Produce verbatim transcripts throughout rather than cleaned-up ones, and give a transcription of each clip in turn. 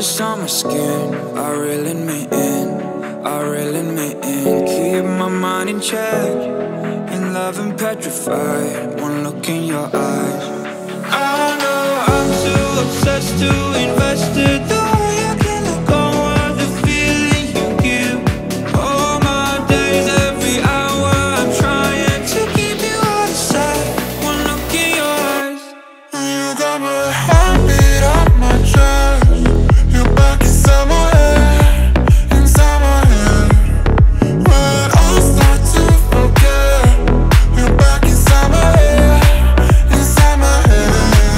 ashes on my skin are reeling me in, are reeling me in. Keep my mind in check, in love and petrified. One look in your eyes. I know I'm too obsessed to invested. The way I can let go of the feeling you give. All my days, every hour, I'm trying to keep you out of sight. One look in your eyes, and you got my heartbeat on my chest. You're back inside my head, inside my head. When I start to forget, you're back inside my head, inside my head.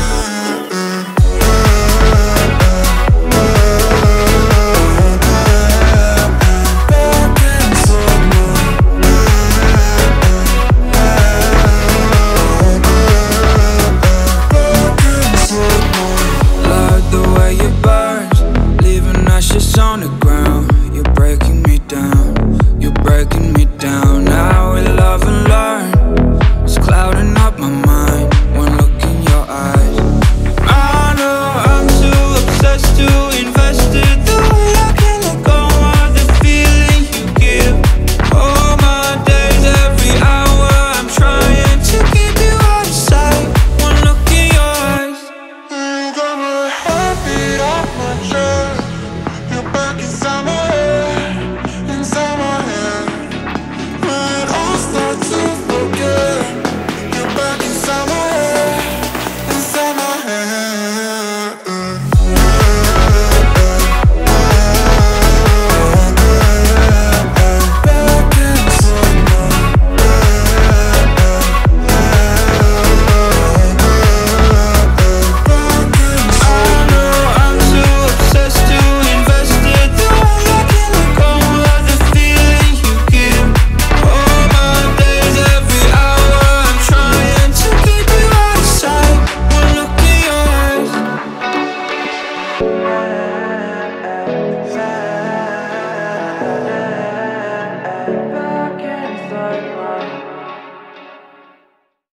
Love the way it burns, leaving ashes on the ground. You're breaking me down, you're breaking